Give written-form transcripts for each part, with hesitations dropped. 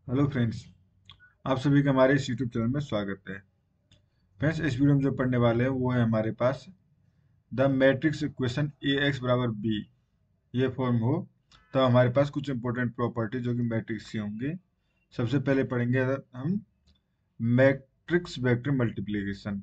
Hello friends. आप सभी का हमारे इस यूट्यूब चैनल में स्वागत है। फ्रेंड्स, इस वीडियो में जो पढ़ने वाले हैं वो है हमारे पास the matrix equation A X बराबर बी ये फॉर्म हो तो हमारे पास कुछ इंपॉर्टेंट प्रॉपर्टी जो कि मैट्रिक्स की होंगी। सबसे पहले पढ़ेंगे हम मैट्रिक्स वेक्टर मल्टीप्लिकेशन।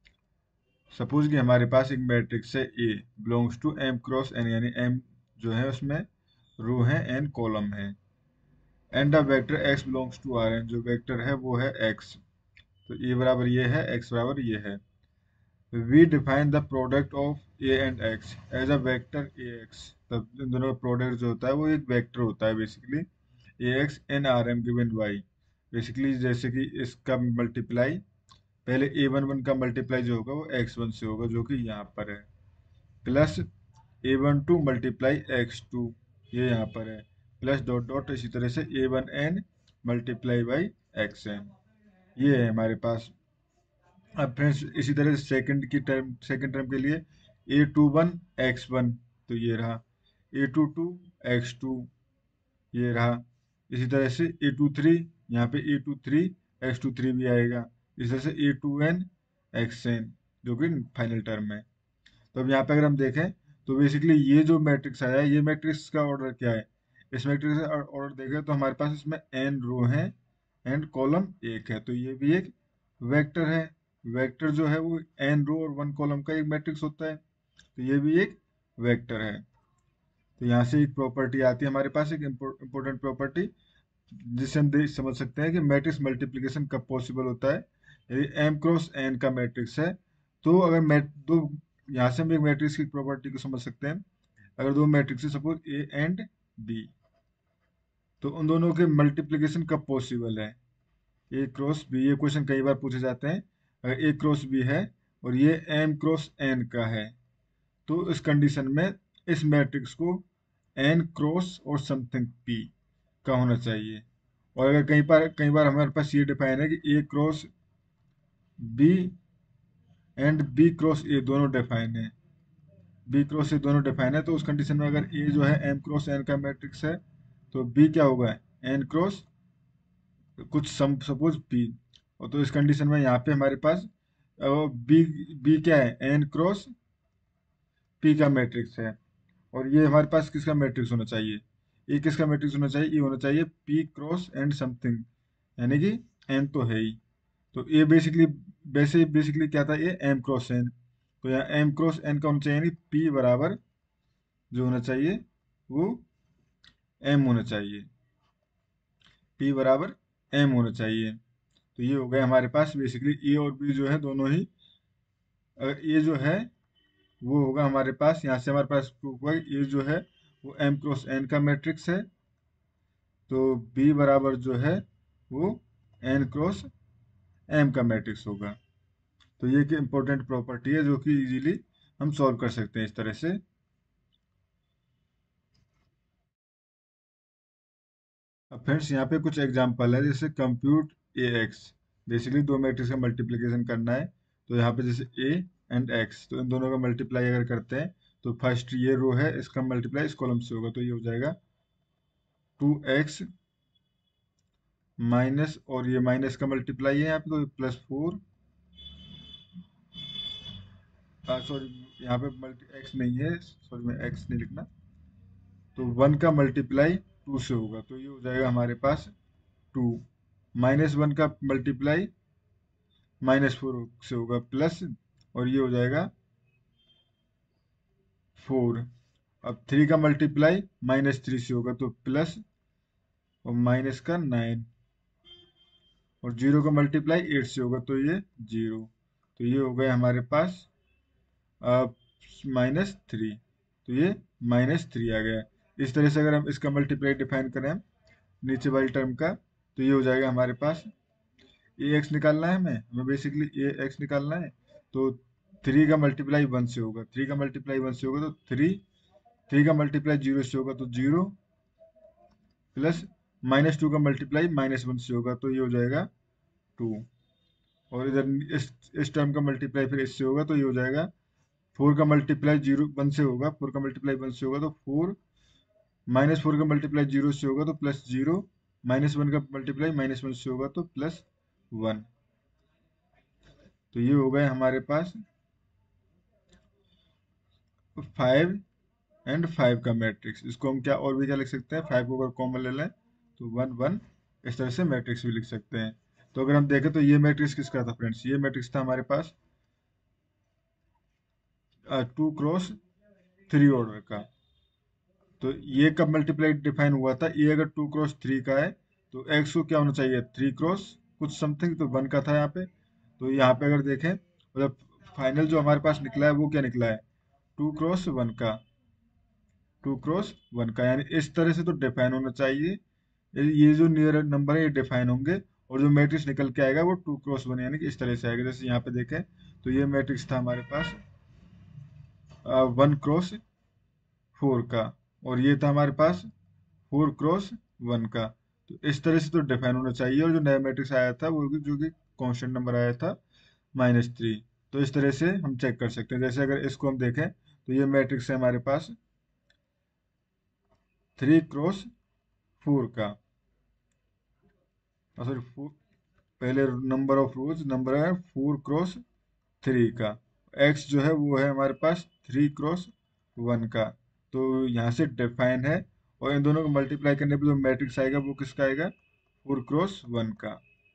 सपोज कि हमारे पास एक मैट्रिक्स है A belongs to M cross N, यानी एम जो है उसमें रो है, एन कॉलम है, and the vector X belongs to R N, जो वेक्टर है वो है एक्स। तो ए बराबर ये है, एक्स बराबर ये है। We define the product of A and X as a vector A X. तब इन दोनों का प्रोडक्ट जो होता है वो एक वेक्टर होता है basically. A X N R M given Y, basically जैसे कि इसका मल्टीप्लाई पहले ए वन वन का मल्टीप्लाई जो होगा वो एक्स वन से होगा, जो कि यहाँ पर है, plus A one two multiply X two, ये यहाँ पर है, प्लस डॉट डॉट इसी तरह से A one N multiply by X N, ये है हमारे पास। अब फ्रेंड्स इसी तरह से सेकंड टर्म के लिए A two one X one, तो ये रहा, A two two X two, ये रहा। इसी तरह से ए टू थ्री, यहाँ पे A two three X two three भी आएगा। इसी तरह से A two N X N, जो कि फाइनल टर्म है। तो अब यहाँ पे अगर हम देखें तो बेसिकली ये जो मैट्रिक्स आया है, ये मैट्रिक्स का ऑर्डर क्या है? इस मैट्रिक्स का ऑर्डर देखें तो हमारे पास इसमें एन रो है एंड कॉलम एक है, तो ये भी एक वेक्टर है। वेक्टर जो है वो एन रो और वन कॉलम का एक मैट्रिक्स होता है, तो ये भी एक वेक्टर है। तो यहाँ से एक प्रॉपर्टी आती है हमारे पास, एक इम्पोर्टेंट प्रॉपर्टी, जिससे हम समझ सकते हैं कि मैट्रिक्स मल्टीप्लिकेशन कब पॉसिबल होता है। यदि एम क्रॉस एन का मैट्रिक्स है, तो अगर मैट दो, यहाँ से हम एक मैट्रिक्स की प्रॉपर्टी को समझ सकते हैं। अगर दो मैट्रिक्स है सपोज ए एंड बी, तो उन दोनों के मल्टीप्लिकेशन कब पॉसिबल है? ए क्रॉस बी, ये क्वेश्चन कई बार पूछे जाते हैं। अगर ए क्रॉस बी है और ये एम क्रॉस एन का है, तो इस कंडीशन में इस मैट्रिक्स को एन क्रॉस और समथिंग पी का होना चाहिए। और अगर कई बार हमारे पास ये डिफाइन है कि A cross B and B cross A दोनों डिफाइन है, बी क्रॉस ए दोनों डिफाइन है, तो उस कंडीशन में अगर ए जो है एम क्रॉस एन का मैट्रिक्स है, तो बी क्या होगा? एन क्रॉस कुछ सम सपोज पी। और तो इस कंडीशन में यहाँ पे हमारे पास बी बी क्या है? एन क्रॉस पी का मैट्रिक्स है। और ये हमारे पास किसका मैट्रिक्स होना चाहिए? ये किसका मैट्रिक्स होना चाहिए? ये होना चाहिए पी क्रॉस एंड समथिंग, यानी कि एन तो है ही। तो ये बेसिकली क्या था? ये एम क्रॉस एन, तो यहाँ एम क्रॉस एन का होना चाहिए, यानी पी बराबर जो होना चाहिए वो एम होना चाहिए, पी बराबर एम होना चाहिए। तो ये हो गया हमारे पास बेसिकली ए और बी जो है दोनों ही। अगर ए जो है वो होगा हमारे पास, यहाँ से हमारे पास प्रूफ हुआ कि ए जो है वो एम क्रॉस एन का मैट्रिक्स है, तो बी बराबर जो है वो एन क्रॉस एम का मैट्रिक्स होगा। तो ये एक इम्पोर्टेंट प्रॉपर्टी है जो कि इजीली हम सॉल्व कर सकते हैं इस तरह से। अब फ्रेंड्स यहाँ पे कुछ एग्जांपल है, जैसे कंप्यूट ए एक्स, बेसिकली दो मैट्रिक्स का मल्टीप्लिकेशन करना है। तो यहाँ पे जैसे ए एंड एक्स, तो इन दोनों का मल्टीप्लाई अगर करते हैं तो फर्स्ट ये रो है इसका मल्टीप्लाई इस कॉलम से होगा, तो ये हो जाएगा 2x माइनस, और ये माइनस का मल्टीप्लाई है यहाँ पे, तो प्लस 4, सॉरी यहाँ पे मल्टी एक्स नहीं है, सॉरी मैं एक्स नहीं लिखना, तो 1 का मल्टीप्लाई 2 से होगा, तो ये हो जाएगा हमारे पास 2, माइनस 1 का मल्टीप्लाई -4 से होगा प्लस, और ये हो जाएगा 4। अब 3 का मल्टीप्लाई -3 से होगा तो प्लस, और माइनस का 9, और 0 का मल्टीप्लाई 8 से होगा तो ये 0। तो ये हो गया हमारे पास -3, तो ये -3 आ गया। इस तरह से अगर हम इसका मल्टीप्लाई डिफाइन करें हम नीचे वाली टर्म का, तो ये हो जाएगा हमारे पास, ए एक्स निकालना है हमें बेसिकली ए एक्स निकालना है, तो 3 का मल्टीप्लाई 1 से होगा, 3 का मल्टीप्लाई 1 से होगा तो 3, 3 का मल्टीप्लाई 0 से होगा तो 0, प्लस -2 का मल्टीप्लाई -1 से होगा तो ये हो जाएगा 2। और इधर इस टर्म का मल्टीप्लाई फिर इससे होगा तो ये हो जाएगा 4 का मल्टीप्लाई 1 से होगा, 4 का मल्टीप्लाई 1 से होगा तो 4, -4 का मल्टीप्लाई 0 से होगा तो +0, -1 का मल्टीप्लाई -1 से होगा तो +1। तो ये हो गए हमारे पास 5 और 5 का मैट्रिक्स। इसको हम क्या और भी क्या लिख सकते हैं, 5 को अगर कॉमन ले लें तो 1 1, इस तरह से मैट्रिक्स भी लिख सकते हैं। तो अगर हम देखें तो ये मैट्रिक्स किसका था फ्रेंड्स, ये मैट्रिक्स था हमारे पास 2 क्रॉस 3 ऑर्डर का। तो ये कब मल्टीप्लाई डिफाइन हुआ था, ये अगर 2 क्रॉस 3 का है तो एक्स को क्या होना चाहिए, 3 क्रॉस कुछ समथिंग, तो 1 का था यहाँ पे। तो यहाँ पे अगर देखें मतलब फाइनल जो हमारे पास निकला है वो क्या निकला है, 2 क्रॉस 1 का, 2 क्रॉस 1 का, यानी इस तरह से तो डिफाइन होना चाहिए। ये जो नियर नंबर है ये डिफाइन होंगे, और जो मैट्रिक्स निकल के आएगा वो 2 क्रॉस 1 यानी कि इस तरह से आएगा। जैसे यहाँ पे देखें तो ये मैट्रिक्स था हमारे पास 1 क्रॉस 4 का, और ये था हमारे पास 4 क्रॉस 1 का। तो इस तरह से तो डिफाइन होना चाहिए, और जो नया मैट्रिक्स आया था वो जो कि कांस्टेंट नंबर आया था -3। तो इस तरह से हम चेक कर सकते हैं। जैसे अगर इसको हम देखें तो ये मैट्रिक्स है हमारे पास 3 क्रॉस 4 का, सॉरी पहले नंबर ऑफ रोज नंबर है 4 क्रॉस 3 का। एक्स जो है वो है हमारे पास 3 क्रॉस 1 का। तो यहाँ से डिफाइन है, और इन दोनों को मल्टीप्लाई करने पे जो मैट्रिक्स आएगा वो किसका आएगा, 4 क्रॉस 1 का।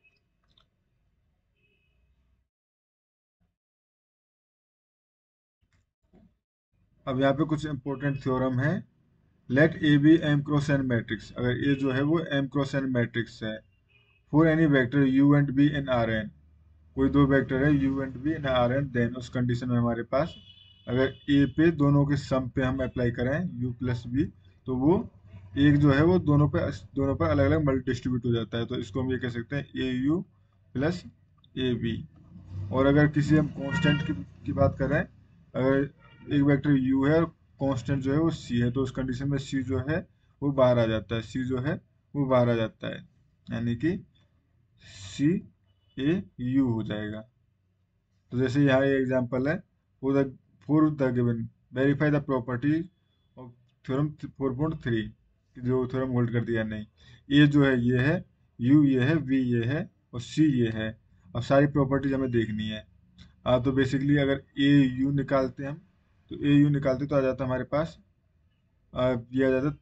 अब यहाँ पे कुछ इंपॉर्टेंट थ्योरम है। Let A B M cross N matrix, अगर ए जो है वो एम क्रॉस एन मैट्रिक्स है, for any vector U and B in R N, कोई दो वेक्टर है U and B in R N, then उस कंडीशन में हमारे पास अगर ए पे दोनों के सम पे हम अप्लाई करें यू प्लस बी, तो वो एक जो है वो दोनों पर अलग अलग मल्टी डिस्ट्रीब्यूट हो जाता है। तो इसको हम ये कह सकते हैं A U plus A B. और अगर किसी हम कांस्टेंट की बात करें, अगर एक वेक्टर u है और कांस्टेंट जो है वो c है, तो उस कंडीशन में c जो है वो बाहर आ जाता है, c जो है वो बाहर आ जाता है, यानी कि c a u हो जाएगा। तो जैसे यहाँ ये एग्जांपल है, for the given verify the property of theorem 4.3, जो थ्योरम होल्ड कर दिया नहीं, ये जो है ये है, u ये है, v ये है, और c ये है। अब सारी प्रॉपर्टीज हमें देखनी है। तो बेसिकली अगर ए यू निकालते हैं हम, तो ए यू निकालते तो आ जाता हमारे पास ये आ जाता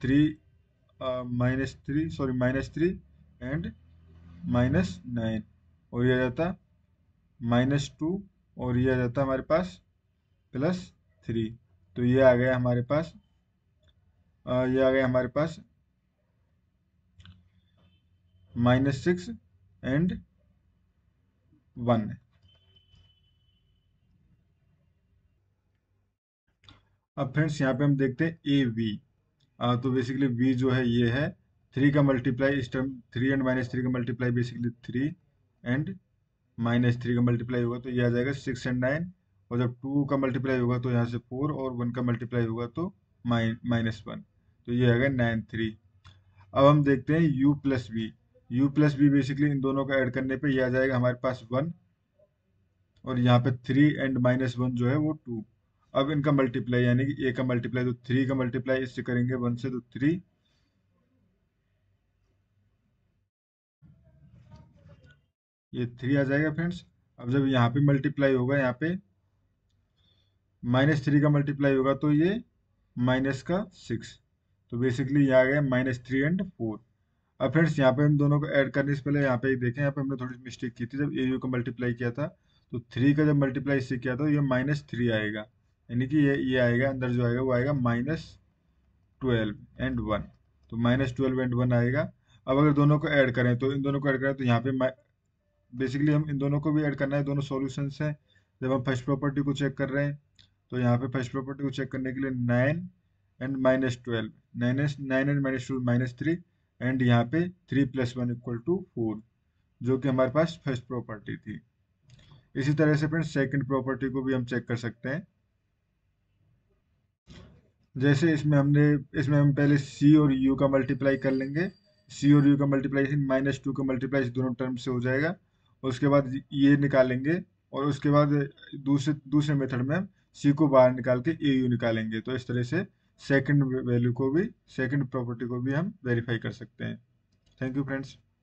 3 एंड -9, और ये आ जाता -2, और ये आ जाता हमारे पास +3। तो ये आ गया हमारे पास ये आ गया हमारे पास -6 एंड 1। अब फ्रेंड्स यहाँ पे हम देखते हैं ए वी। तो बेसिकली v जो है ये है 3 का मल्टीप्लाई, इस टर्म 3 एंड -3 का मल्टीप्लाई बेसिकली 3 एंड -3 का मल्टीप्लाई होगा तो ये आ जाएगा 6 एंड 9। और जब 2 का मल्टीप्लाई होगा तो यहाँ से 4, और 1 का मल्टीप्लाई होगा तो -1, तो ये आ गया 9 3। अब हम देखते हैं u plus V. u plus V basically इन दोनों का ऐड करने पे ये आ जाएगा हमारे पास 1, और यहाँ पे 3 एंड -1 जो है वो 2। अब इनका मल्टीप्लाई यानी कि a का मल्टीप्लाई, तो 3 का मल्टीप्लाई इससे करेंगे 1 से, तो 3, ये 3 आ जाएगा फ्रेंड्स। अब जब यहाँ पे मल्टीप्लाई होगा, यहाँ पे -3 का मल्टीप्लाई होगा तो ये -6। तो बेसिकली ये आ गया -3 एंड 4। अब फ्रेंड्स यहाँ पे हम दोनों को ऐड करने से पहले यहाँ पे देखें, यहाँ पे हमने थोड़ी मिस्टेक की थी। जब ए यू का मल्टीप्लाई किया था तो 3 का जब मल्टीप्लाई इससे किया था तो ये -3 आएगा, यानी कि ये आएगा अंदर जो आएगा वो आएगा -12 एंड 1। तो -12 एंड 1 आएगा। अब अगर दोनों को ऐड करें तो इन दोनों को ऐड करें तो यहाँ पे बेसिकली हम इन दोनों को भी ऐड करना है, दोनों सॉल्यूशंस हैं। जब हम फर्स्ट प्रॉपर्टी को चेक कर रहे हैं तो यहाँ पे फर्स्ट प्रॉपर्टी को चेक करने के लिए 9 एंड -12, 9 एंड -12 -3, एंड यहाँ पे 3 + 1 = 4, जो कि हमारे पास फर्स्ट प्रॉपर्टी थी। इसी तरह से फ्रेंड्स सेकंड प्रॉपर्टी को भी हम चेक कर सकते हैं। जैसे इसमें हम पहले c और u का मल्टीप्लाई कर लेंगे। c और u का मल्टीप्लाइजेशन -2 का मल्टीप्लाई दोनों टर्म से हो जाएगा, और उसके बाद ये निकालेंगे, और उसके बाद दूसरे मेथड में हम c को बाहर निकाल के ए यू निकालेंगे। तो इस तरह से सेकंड वैल्यू को भी, सेकंड प्रॉपर्टी को भी हम वेरीफाई कर सकते हैं। Thank you friends.